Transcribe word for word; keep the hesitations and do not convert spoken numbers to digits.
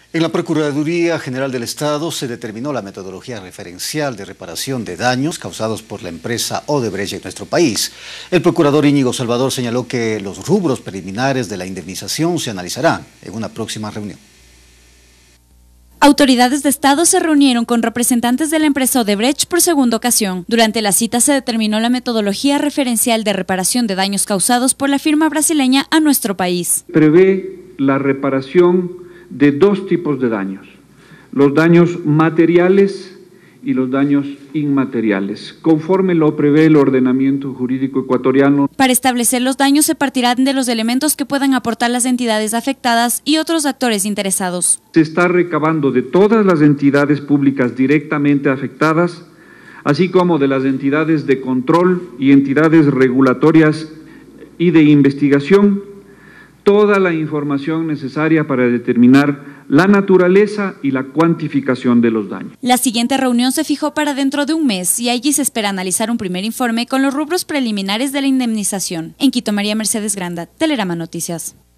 En la Procuraduría General del Estado se determinó la metodología referencial de reparación de daños causados por la empresa Odebrecht en nuestro país. El procurador Íñigo Salvador señaló que los rubros preliminares de la indemnización se analizarán en una próxima reunión. Autoridades de Estado se reunieron con representantes de la empresa Odebrecht por segunda ocasión. Durante la cita se determinó la metodología referencial de reparación de daños causados por la firma brasileña a nuestro país. Prevé la reparación de dos tipos de daños, los daños materiales y los daños inmateriales, conforme lo prevé el ordenamiento jurídico ecuatoriano. Para establecer los daños se partirán de los elementos que puedan aportar las entidades afectadas y otros actores interesados. Se está recabando de todas las entidades públicas directamente afectadas, así como de las entidades de control y entidades regulatorias y de investigación, toda la información necesaria para determinar la naturaleza y la cuantificación de los daños. La siguiente reunión se fijó para dentro de un mes y allí se espera analizar un primer informe con los rubros preliminares de la indemnización. En Quito, María Mercedes Granda, Telerama Noticias.